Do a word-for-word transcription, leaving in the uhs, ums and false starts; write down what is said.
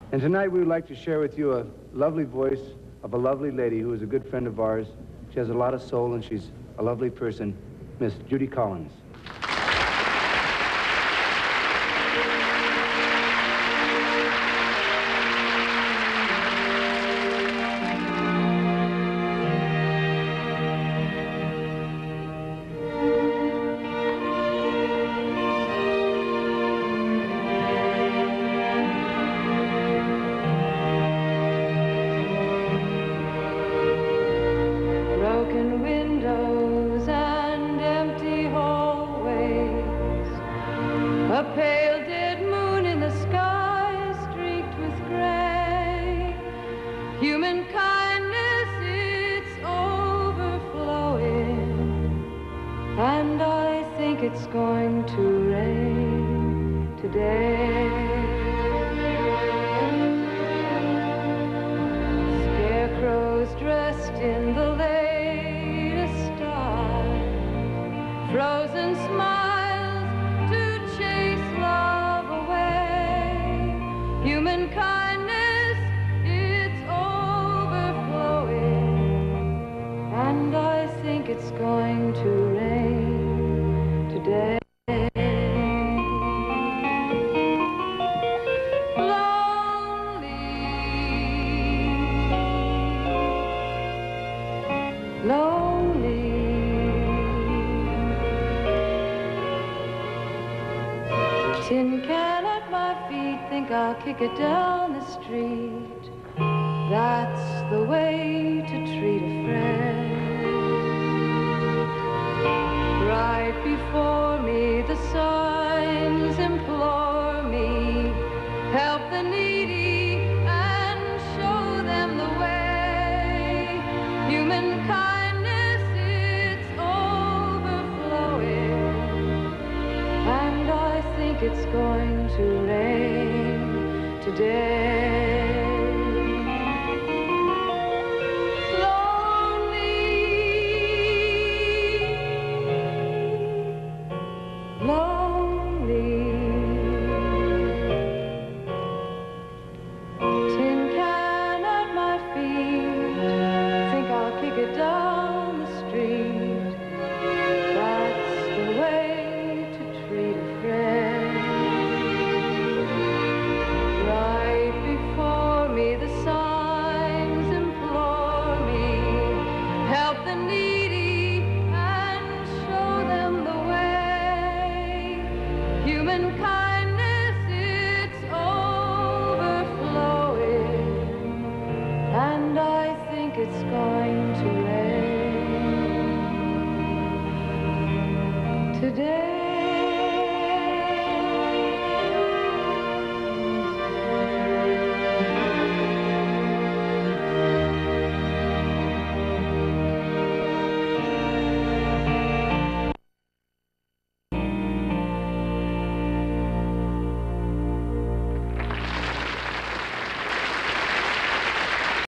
And tonight we would like to share with you a lovely voice of a lovely lady who is a good friend of ours. She has a lot of soul and she's a lovely person, Miss Judy Collins. A pale dead moon in the sky streaked with gray. Human kindness, it's overflowing. And I think it's going to rain today. Scarecrows dressed in the latest style. Frozen smiles. Human kindness, it's overflowing, and I think it's going to rain today. Lonely, lonely, tin can at my feet, think I'll kick it down the street. That's the way to treat a friend. Right before me the signs implore me, help the needy and show them the way. Human kindness, it's overflowing, and I think it's going to rain today.